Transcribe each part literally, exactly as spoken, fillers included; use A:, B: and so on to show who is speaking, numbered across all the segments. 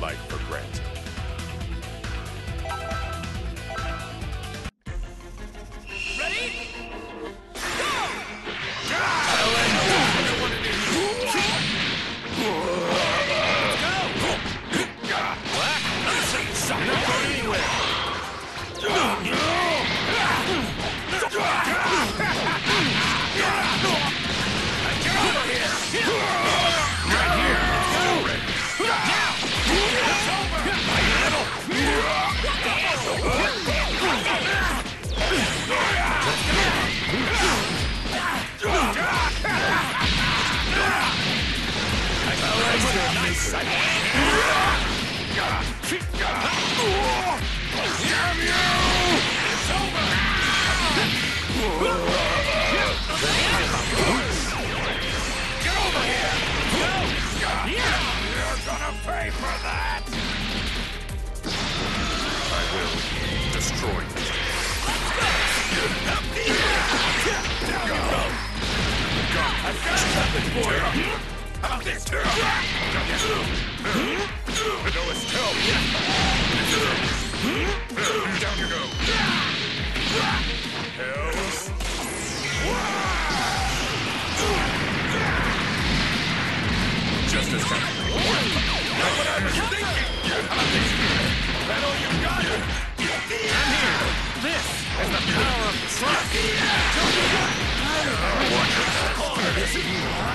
A: life for granted.
B: Ready?
A: Destroy it.
B: I've got something for you.
A: How about this? No, it's help. Down you go. Hells. Just as kind. Not what I was thinking. How about this? That all you got?
B: I'm here. This is the power of trust.
A: Watch it. This is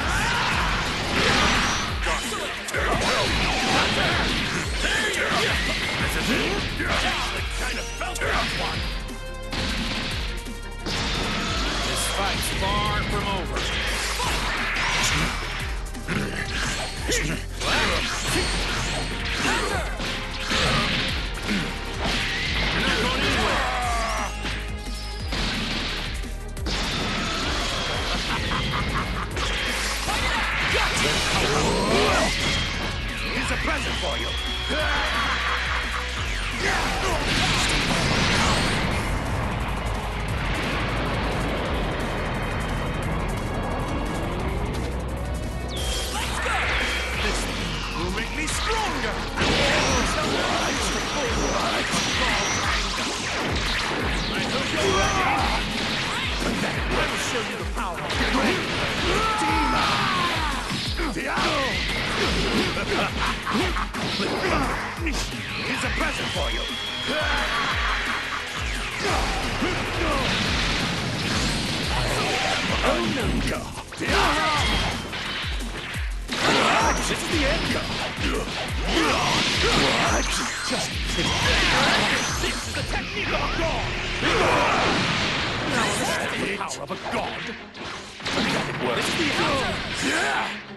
A: it.
B: Kind of felt that one. This fight's far from over. You're not going anywhere. Here's a present for you. Let's go! This will make me stronger. I hope you're ready. I will show you the power of the brain. Here's a present for you. This is the end. Just this is the technique of a god. Now this is the power of a god. This is the end.